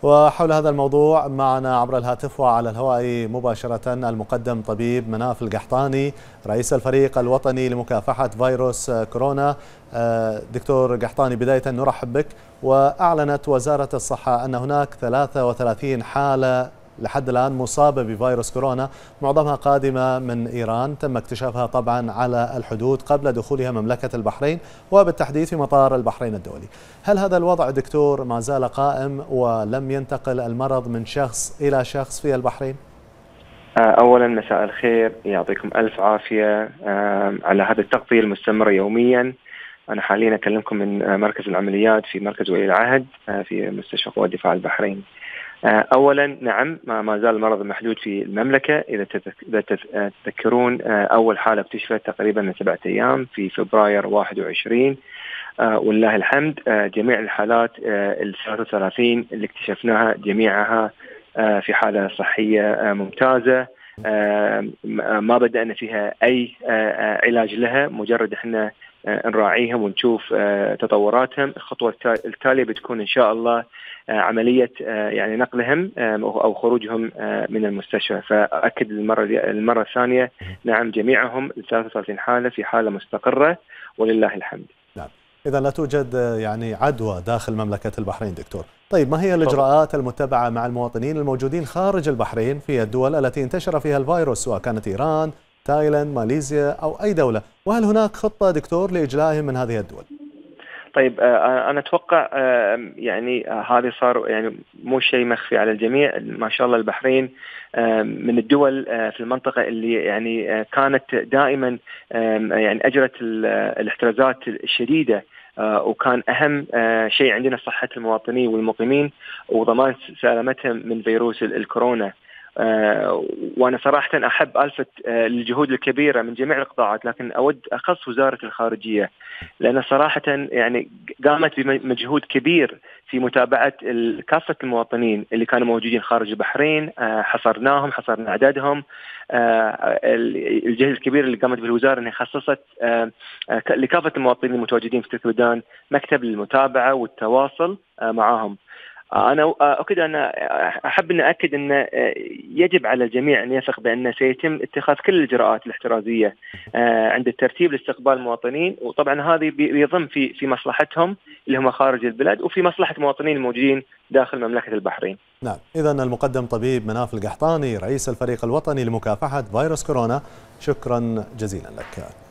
وحول هذا الموضوع معنا عبر الهاتف وعلى الهواء مباشرة المقدم طبيب مناف القحطاني رئيس الفريق الوطني لمكافحة فيروس كورونا. دكتور قحطاني، بداية نرحب بك. وأعلنت وزارة الصحة أن هناك 33 حالة لحد الآن مصابة بفيروس كورونا، معظمها قادمة من إيران، تم اكتشافها طبعا على الحدود قبل دخولها مملكة البحرين وبالتحديد في مطار البحرين الدولي. هل هذا الوضع دكتور ما زال قائم ولم ينتقل المرض من شخص إلى شخص في البحرين؟ أولا مساء الخير، يعطيكم ألف عافية على هذه التغطية المستمرة يوميا. أنا حاليا أكلمكم من مركز العمليات في مركز ولي العهد في مستشفى قوات دفاع البحرين. أولا نعم، ما زال المرض محدود في المملكة. إذا تذكرون أول حالة اكتشفت تقريبا من 7 أيام في فبراير 21. ولله الحمد جميع الحالات ال 33 اللي اكتشفناها جميعها في حالة صحية ممتازة. ما بدأنا فيها أي علاج لها، مجرد احنا نراعيهم ونشوف تطوراتهم. الخطوة التالية بتكون إن شاء الله عملية يعني نقلهم أو خروجهم من المستشفى. فأكد المرة الثانية نعم، جميعهم 33 حالة في حالة مستقرة ولله الحمد. نعم، إذا لا توجد يعني عدوى داخل مملكة البحرين دكتور. طيب، ما هي الإجراءات المتبعة مع المواطنين الموجودين خارج البحرين في الدول التي انتشر فيها الفيروس، سواء كانت إيران، تايلاند، ماليزيا أو أي دولة؟ وهل هناك خطة دكتور لإجلائهم من هذه الدول؟ طيب، أنا أتوقع يعني هذا صار يعني مو شيء مخفي على الجميع. ما شاء الله البحرين من الدول في المنطقة اللي يعني كانت دائما يعني أجرت الاحترازات الشديدة، وكان أهم شيء عندنا صحة المواطنين والمقيمين وضمان سلامتهم من فيروس الكورونا. وأنا صراحة أحب ألفت الجهود الكبيرة من جميع القطاعات، لكن أود أخص وزارة الخارجية، لأن صراحة يعني قامت بمجهود كبير في متابعة كافة المواطنين اللي كانوا موجودين خارج البحرين. حصرنا عددهم. الجهد الكبير اللي قامت به الوزارة أنها خصصت لكافة المواطنين المتواجدين في ترك الودان مكتب للمتابعة والتواصل معهم. أنا أحب أن أكد أن يجب على الجميع أن يثق بأن سيتم اتخاذ كل الإجراءات الاحترازية عند الترتيب لاستقبال المواطنين، وطبعا هذه بيضم في مصلحتهم اللي هم خارج البلاد وفي مصلحة المواطنين الموجودين داخل مملكة البحرين. نعم، إذا المقدم طبيب مناف القحطاني رئيس الفريق الوطني لمكافحة فيروس كورونا، شكرا جزيلا لك.